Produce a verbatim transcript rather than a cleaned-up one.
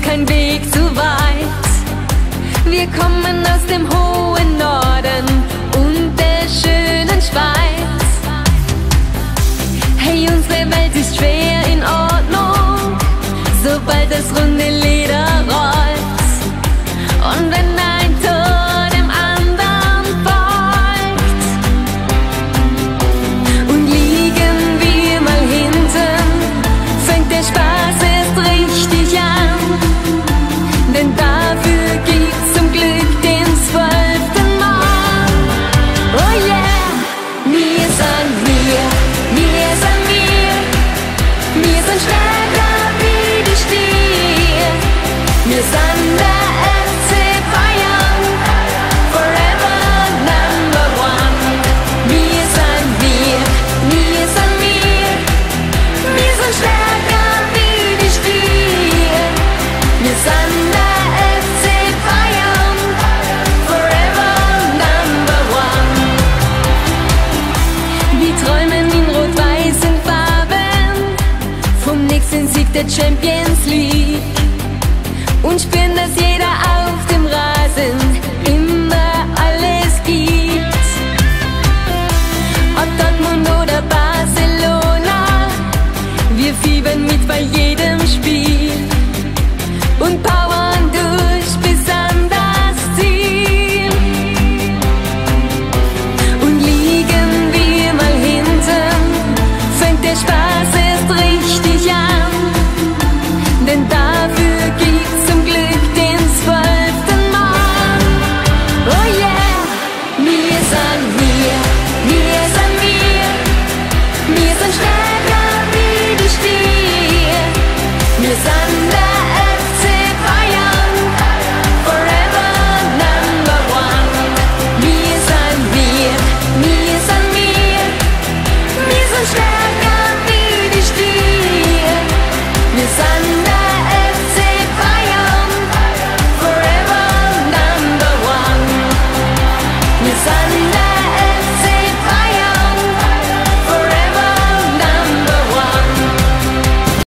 kein Weg zu weit. Wir kommen aus dem hohen Norden und der schönen Schweiz. Hey, unsere Welt ist schwer in Ordnung, sobald das runde Leder rollt. Und wenn ein Tor dem anderen folgt, und liegen wir mal hinten, fängt der Spaß erst richtig an. Denn dafür gibt's zum Glück den zwölften Mann. Oh yeah, wir sind wir, wir sind wir, wir sind stärker wie die Stier. Wir sind der F C Bayern, forever number one. Wir sind wir, wir sind wir, wir sind stärker wie die Stier. Wir sind der F C Bayern, forever number one. Wir träumen in rot-weißen Farben vom nächsten Sieg der Champions League und spüren, dass jeder auf dem Rasen immer alles gibt. Ob Dortmund oder Barcelona, wir fiebern mit bei jedem Spiel und powern durch bis an das Ziel. Und liegen wir mal hinten, fängt der Spaß erst richtig an. Denn dafür gibt's zum Glück den zwölften Mann. Oh yeah, wir sind